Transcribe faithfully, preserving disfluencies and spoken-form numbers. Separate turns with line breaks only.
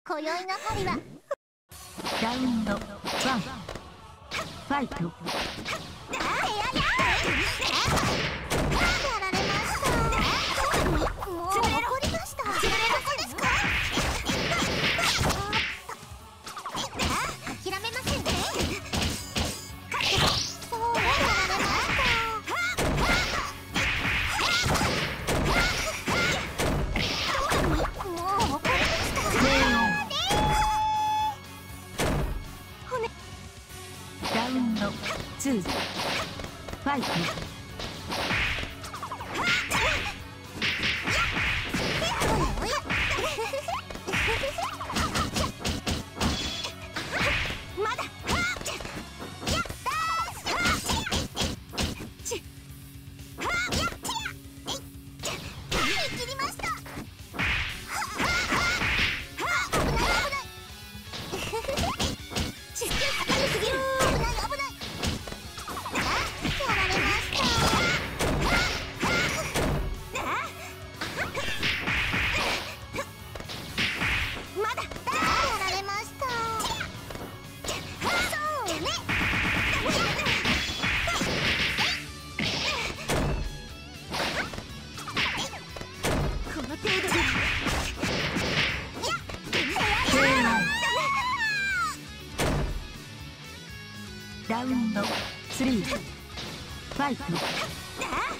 今宵の針は
ラウンドワンファイト。
やられました。もう怒りました。ここですか？諦めませんね。そうやられました。もう怒りました。
ラウンドツーファイト。ラウンドスリーファイト。